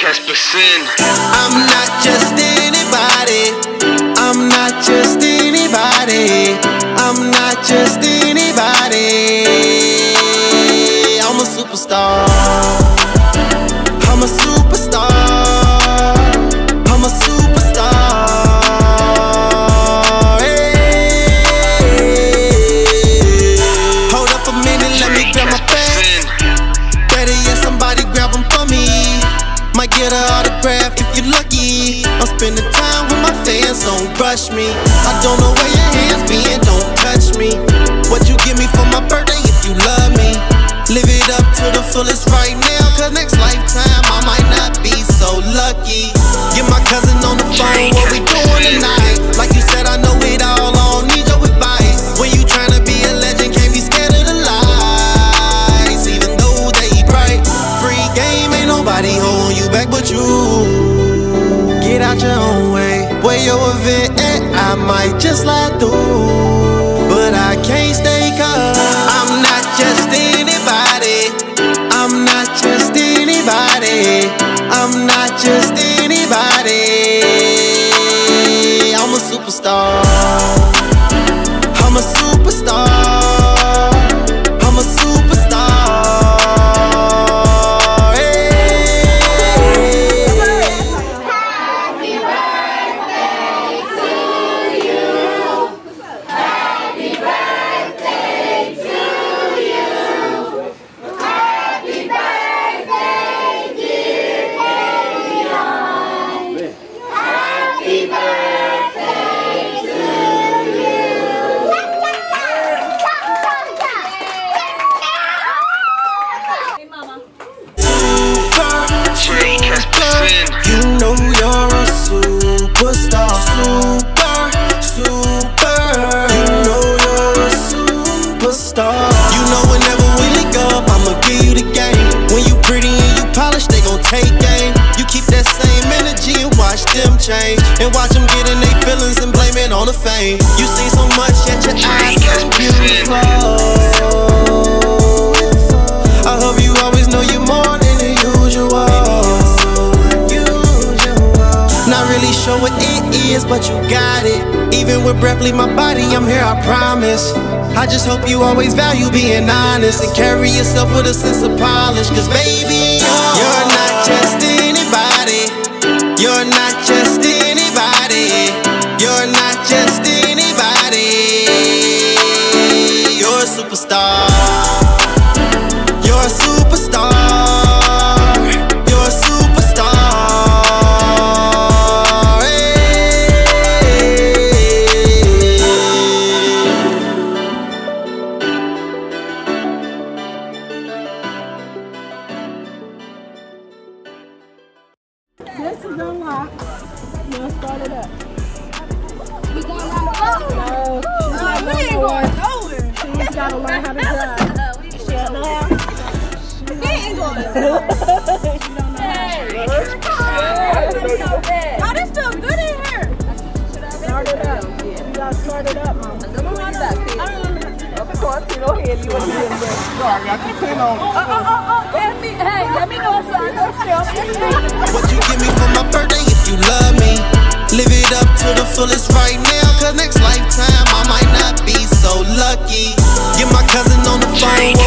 I'm not just anybody. I'm not just anybody. I'm not just anybody. I'm a superstar. I'm a superstar. I'm a superstar. Hey. Hold up a minute, let me grab my bags. Better yet, somebody grab them for me. Might get an autograph if you're lucky. I'm spending time with my fans, don't rush me. I don't know where your hands been, don't touch me. What you give me for my birthday if you love me? Live it up to the fullest right now, cause next lifetime I might not be so lucky. Get my cousin on the phone, what we doing tonight? Like you said, I know it all, I don't need your advice. When you tryna be a legend, can't be scared of the lies. Even though they bright, free game, ain't nobody holding you back but you. Get out your own way, where your event at, I might just slide through. But I can't stay cause I'm not just anybody. I'm not just anybody. I'm not just anybody. I'm a superstar. I'm a superstar. I'm a superstar. And watch them get in their feelings and blame it on the fame. You see so much yet your eyes so beautiful. I hope you always know you're more than the usual. Not really sure what it is, but you got it. Even with breath leave my body, I'm here, I promise. I just hope you always value being honest and carry yourself with a sense of polish. Cause baby, you're not just anybody. You're not just anybody. You're not just anybody. You're a superstar. You're a superstar. You're a superstar. This is unlocked. You want to start it up? We going around the block? No, we ain't going nowhere. she's got to learn how to drive. She don't know how. We ain't going She don't know Oh, this feels good in here. Start it up. You got to start it up, Mama. Of course, you know, here you want to be in there. Sorry, I got your pin on. Hey, let me know, son. What you give me for my birthday if you love me? Live it up to the fullest right now, cause next lifetime I might not be so lucky. Get my cousin on the phone,